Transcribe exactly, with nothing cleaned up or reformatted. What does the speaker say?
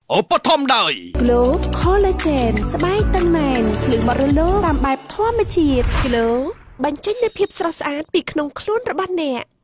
អូបឋមដែរ Glow Collagen ស្បែកតឹងណែនភ្លឺមករលោងតាមបែបធម្មជាតិ Glow បញ្ចេញនូវភាពស្រស់ស្អាតពីក្នុងខ្លួនរបស់អ្នក